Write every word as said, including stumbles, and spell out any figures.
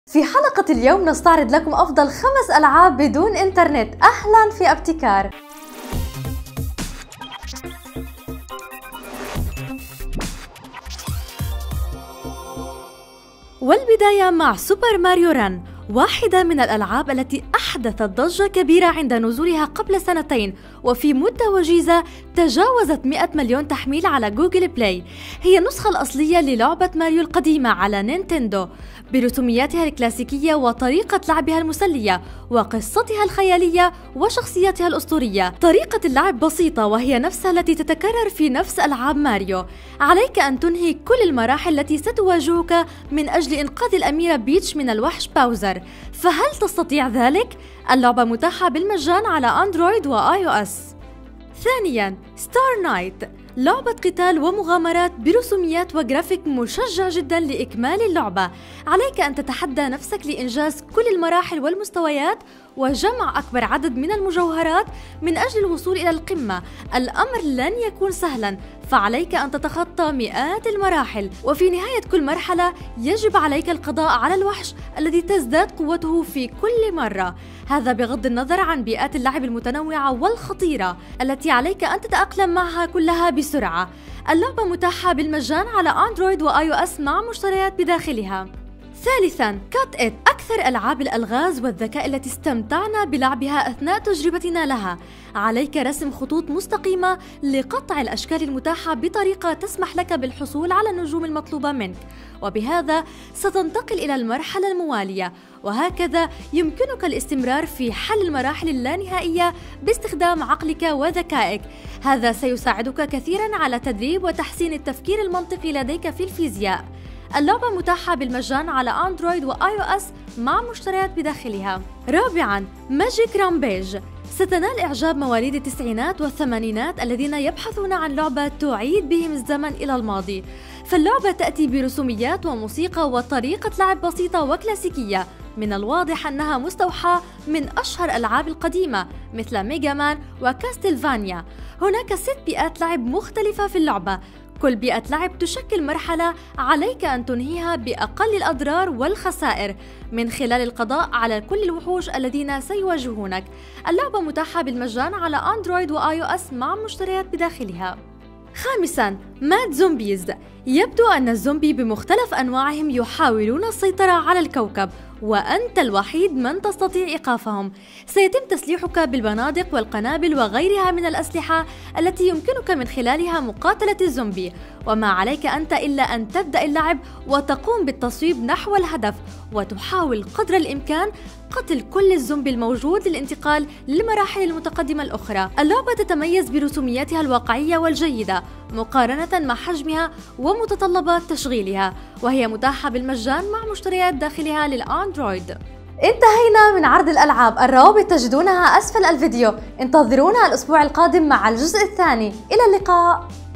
في حلقة اليوم نستعرض لكم أفضل خمس ألعاب بدون إنترنت. أهلا في ابتكار. والبداية مع سوبر ماريو ران، واحدة من الألعاب التي أحدثت ضجة كبيرة عند نزولها قبل سنتين، وفي مدة وجيزة تجاوزت مئة مليون تحميل على جوجل بلاي. هي النسخة الأصلية للعبة ماريو القديمة على نينتندو برسومياتها الكلاسيكية وطريقة لعبها المسلية وقصتها الخيالية وشخصيتها الأسطورية. طريقة اللعب بسيطة وهي نفسها التي تتكرر في نفس ألعاب ماريو. عليك أن تنهي كل المراحل التي ستواجهك من أجل إنقاذ الأميرة بيتش من الوحش باوزر، فهل تستطيع ذلك؟ اللعبة متاحة بالمجان على أندرويد وآي أو إس. ثانياً، ستار نايت، لعبة قتال ومغامرات برسوميات وجرافيك مشجع جدا لإكمال اللعبة. عليك أن تتحدى نفسك لإنجاز كل المراحل والمستويات وجمع أكبر عدد من المجوهرات من أجل الوصول إلى القمة. الأمر لن يكون سهلا، فعليك أن تتخطى مئات المراحل، وفي نهاية كل مرحلة يجب عليك القضاء على الوحش الذي تزداد قوته في كل مرة. هذا بغض النظر عن بيئات اللعب المتنوعة والخطيرة التي عليك أن تتأقلم معها كلها بسرعة. اللعبة متاحة بالمجان على أندرويد وآي أو إس مع مشتريات بداخلها. ثالثاً، كات إت، أكثر ألعاب الألغاز والذكاء التي استمتعنا بلعبها أثناء تجربتنا لها. عليك رسم خطوط مستقيمة لقطع الأشكال المتاحة بطريقة تسمح لك بالحصول على النجوم المطلوبة منك، وبهذا ستنتقل إلى المرحلة الموالية، وهكذا يمكنك الاستمرار في حل المراحل اللانهائية باستخدام عقلك وذكائك. هذا سيساعدك كثيراً على تدريب وتحسين التفكير المنطقي لديك في الفيزياء. اللعبة متاحة بالمجان على أندرويد وآي أو إس مع مشتريات بداخلها. رابعاً، ماجيك رامبيج، ستنال إعجاب مواليد التسعينات والثمانينات الذين يبحثون عن لعبة تعيد بهم الزمن إلى الماضي. فاللعبة تأتي برسوميات وموسيقى وطريقة لعب بسيطة وكلاسيكية. من الواضح أنها مستوحاة من أشهر الألعاب القديمة مثل ميجا مان وكاستلفانيا. هناك ست بيئات لعب مختلفة في اللعبة، كل بيئة لعب تشكل مرحلة عليك أن تنهيها بأقل الأضرار والخسائر من خلال القضاء على كل الوحوش الذين سيواجهونك. اللعبة متاحة بالمجان على أندرويد وآي أو إس مع مشتريات بداخلها. خامساً، ماد زومبيز، يبدو أن الزومبي بمختلف أنواعهم يحاولون السيطرة على الكوكب، وأنت الوحيد من تستطيع إيقافهم. سيتم تسليحك بالبنادق والقنابل وغيرها من الأسلحة التي يمكنك من خلالها مقاتلة الزومبي، وما عليك أنت إلا أن تبدأ اللعب وتقوم بالتصويب نحو الهدف، وتحاول قدر الإمكان قتل كل الزومبي الموجود للانتقال للمراحل المتقدمة الأخرى. اللعبة تتميز برسومياتها الواقعية والجيدة مقارنة مع حجمها ومتطلبات تشغيلها، وهي متاحة بالمجان مع مشتريات داخلها للأندرويد. انتهينا من عرض الألعاب، الروابط تجدونها أسفل الفيديو. انتظرونا الأسبوع القادم مع الجزء الثاني. إلى اللقاء.